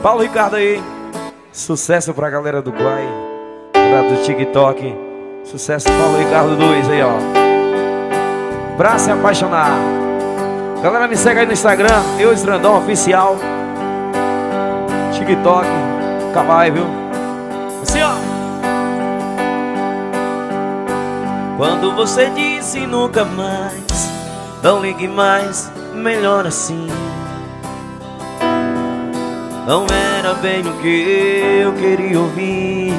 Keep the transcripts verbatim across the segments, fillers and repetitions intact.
Paulo Ricardo aí. Sucesso pra galera do Quai, galera do TikTok. Sucesso Paulo Ricardo dois aí, ó. Pra se apaixonar. Galera, me segue aí no Instagram, eu Estrandão Oficial. TikTok, Cabai, viu? Assim, ó. Quando você disse nunca mais, não ligue mais, melhor assim. Não era bem o que eu queria ouvir.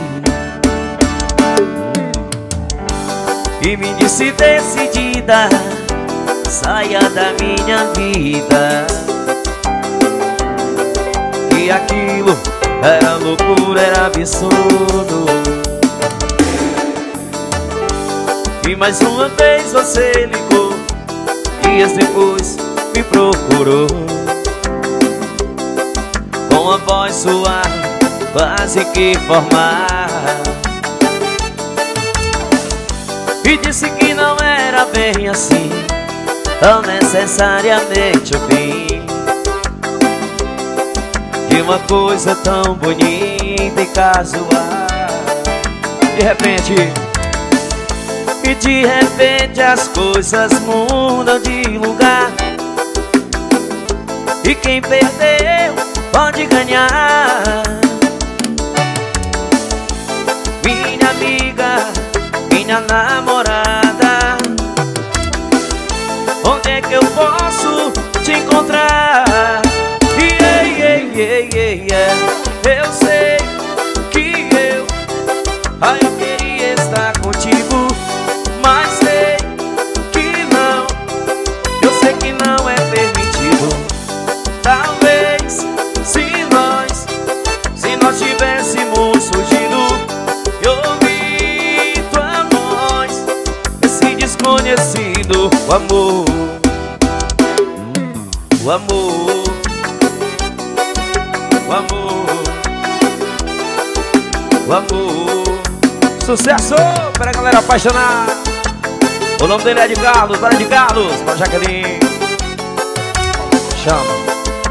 E me disse decidida, saia da minha vida. E aquilo era loucura, era absurdo. E mais uma vez você ligou, dias depois me procurou, com a voz suave, quase que formal, e disse que não era bem assim, tão necessariamente o fim de uma coisa tão bonita e casual. De repente, e de repente as coisas mudam de lugar, e quem perdeu pode ganhar. Minha amiga, minha namorada, onde é que eu posso te encontrar? Yeah, yeah, yeah, yeah, yeah. Eu sei que eu, ah, eu queria estar contigo, mas sei que não, eu sei que não é permitido. Talvez se nós, se nós tivéssemos fugido e ouvido a voz desse desconhecido, o amor, o amor, o amor, o amor. Sucesso para a galera apaixonada. O nome dele é de Carlos, para de Carlos, para Jaqueline. Chama.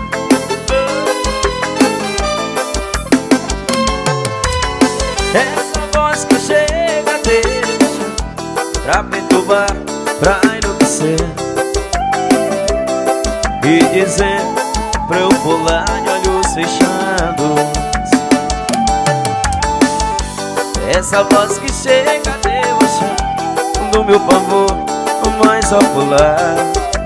Essa voz que chega deixa pra perturbar, pra enlouquecer, e dizer pra eu pular de olhos fechados. Essa voz que chega deixa do meu pavor, mas só pular,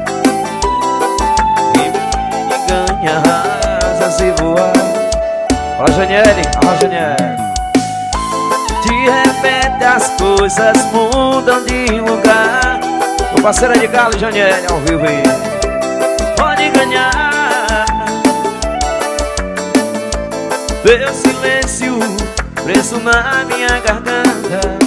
e me ganha asas e voar. Fala, Janiele, fala, Janiele. De repente as coisas mudam de lugar. O parceiro é de Carlos, Janiele, ao vivo aí. Pode ganhar. Teu silêncio preso na minha garganta,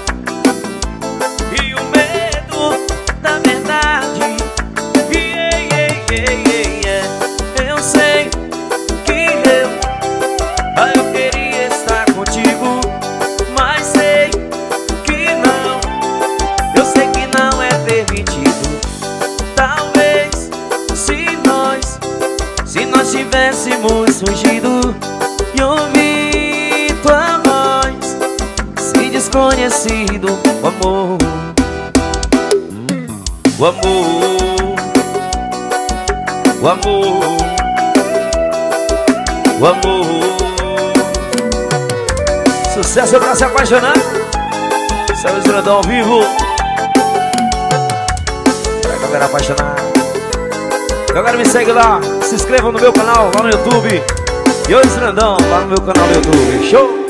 e o medo da verdade. Yeah, yeah, yeah, yeah, yeah. Eu sei que eu, ah, eu queria estar contigo, mas sei que não, eu sei que não é permitido. Talvez se nós, se nós tivéssemos fugido e ouvido a voz se desconhecido, o amor, o amor, o amor, o amor. Sucesso pra se apaixonar. Céu Estrandão ao vivo, pra galera apaixonar. Galera, me segue lá, se inscreva no meu canal lá no YouTube. E o Estrandão lá no meu canal no YouTube. Show!